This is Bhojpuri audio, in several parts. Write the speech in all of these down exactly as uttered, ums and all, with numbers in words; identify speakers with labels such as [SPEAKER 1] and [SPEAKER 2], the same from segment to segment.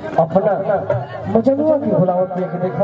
[SPEAKER 1] अपना मजनुआ की बुलावट देख देखा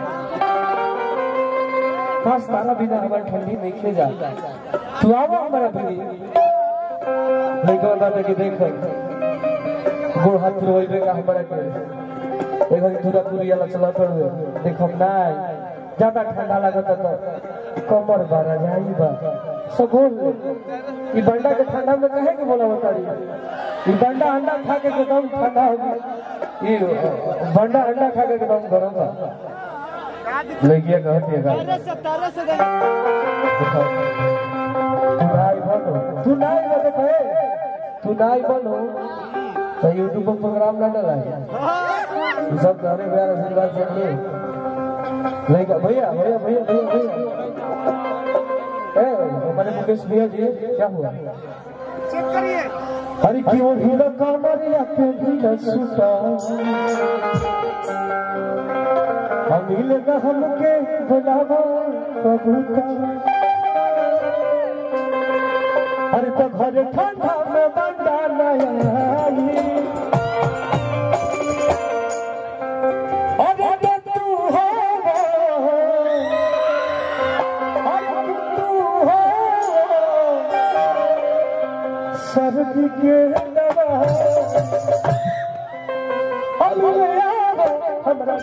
[SPEAKER 1] काश तारा बिना हमारी ठंडी नहीं खे जा तू आवा हमारा भी नहीं को बता के देख गोड़ हाथ रोई बेगा हमारा के एक बार दूरा दूरी वाला चला कर देखो ना ज्यादा ठंडा लगता तो कमर बारा जाई बा सब बोल ई बंडा के ठंडा में कहे के बोला बता रही ई बंडा अंडा खा के एकदम ठंडा हो गया ई बंडा अंडा खा के एकदम गरम बा लगिया कहती है गाड़ी तारे से तारे से तू नाई बनो तू नाई बनो कहे तू नाई बनो तो यूट्यूब पर प्रोग्राम ना डाला ये सब गाने प्यार आशीर्वाद से ले भैया भैया भैया भैया भैया ए हमारे मुकेश भैया जी क्या हुआ चेक करिए अरे क्यों हीरो कमरिया पे ढीला सूटा अमिल गहम के बुलावा कबूतर अरे तो घर ठंडा में बंडा नया अरे तू हो अरे तू हो सर्दी के दवा हमरा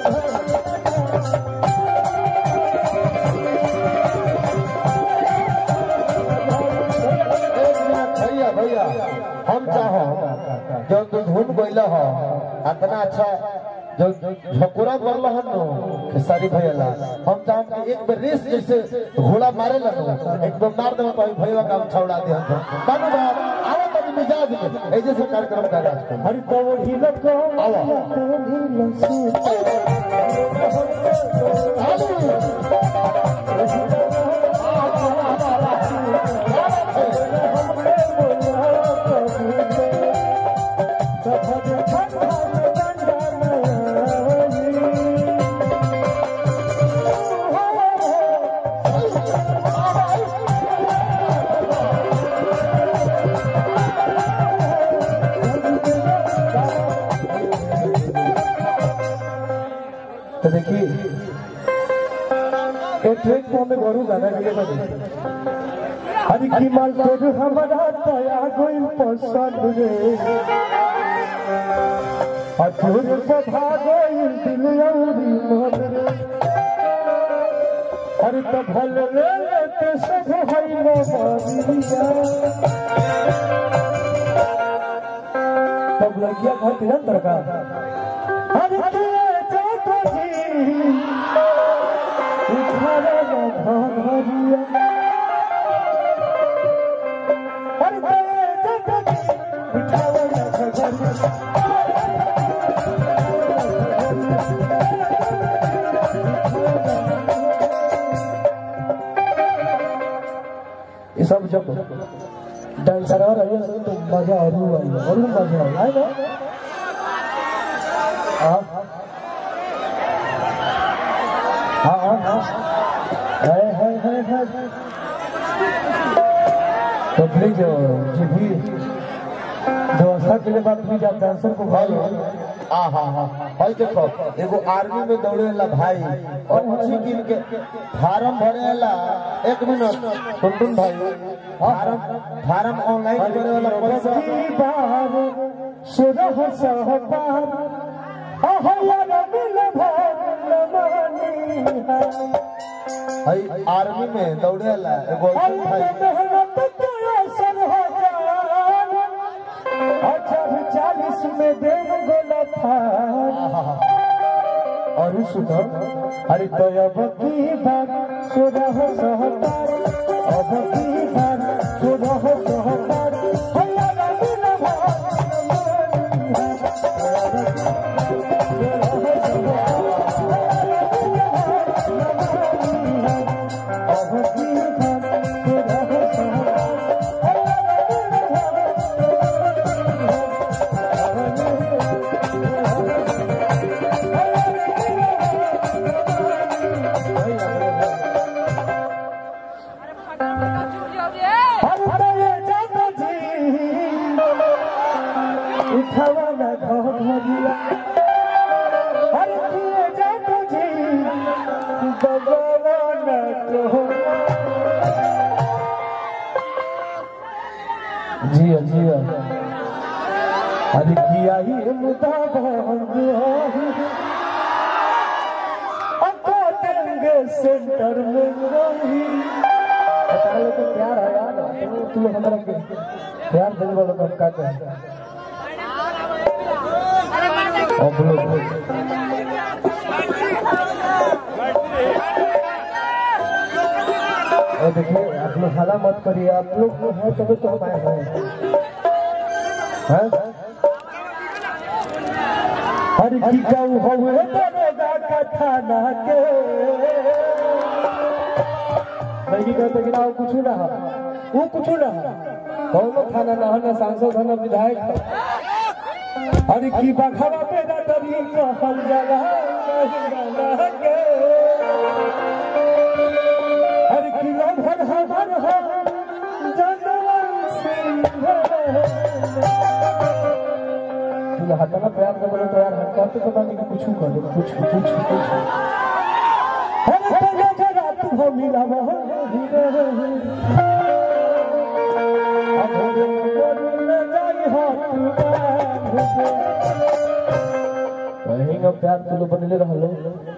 [SPEAKER 1] भैया भैया हम चाहो जो तू धुन गइला हो इतना अच्छा जो झकोरा करला हम नो सारी भैया हम चाहो कि एक बार रेस जैसे घोड़ा मारे ला एक बार मार दे तो भैया काम छौड़ा दे हम बाबू बाप आओ तब मिजाज में ए जैसे कार्यक्रम कर रहा है हरि तो ढीला को आओ तो देखिए एक ट्रेक को हमें गौरू गाना के लिए बने अरे की माल तो हमारा तया कोई पसंद रे अचूर को भागो दिल औरी मन रे अरे तो भल रे ते सब हई नो बारिया तब लगिया घर निरंतर का अरे उठारा घरिया अरे उठावा ये सब जब डांसर आ रही है तो मजा और और मजा आए ना हाँ हाँ हाँ है है है है तो प्लीज जी भी व्यवस्था के लिए बात प्लीज आप डांसर को भाई हाँ हाँ हाँ भाई देखो एगो आर्मी में दौड़े वाला भाई और उसी दिन के फार्म भरे वाला एक मिनट टुनटुन भाई फार्म फार्म ऑनलाइन भरे वाला पैसा सुरह सहपार आर्मी में दौड़े वाला एगो चालीस में देव गोला था और सुनो अरे तो अब की बात सुरह सहपार अब की बात सुरह सहपार किया ही मुदा देंगे सेंटर में रही बता लो तो प्यार है यार तू हमारा प्यार देने वालों का क्या कहते हैं अब लोग देखिए आप लोग हला मत करिए आप लोग हैं तभी तो हम आए हैं हर की गाँव हुए बड़ोदा का थाना के नहीं कहते कि ना वो कुछ ना वो कुछ ना कौन थाना ना ना सांसद ना विधायक अरे की बखरा पेदा तरी कहल जला के अरे की लभर हर हो जनवन सिंह तू हटना प्यार कर बोलो तो यार हटका तो पता नहीं कुछ कर कुछ कुछ कुछ अरे तेरे जरा तू हो मिला वो अब बोल जाई हो तू कहीं प्यार तू बनले रहलो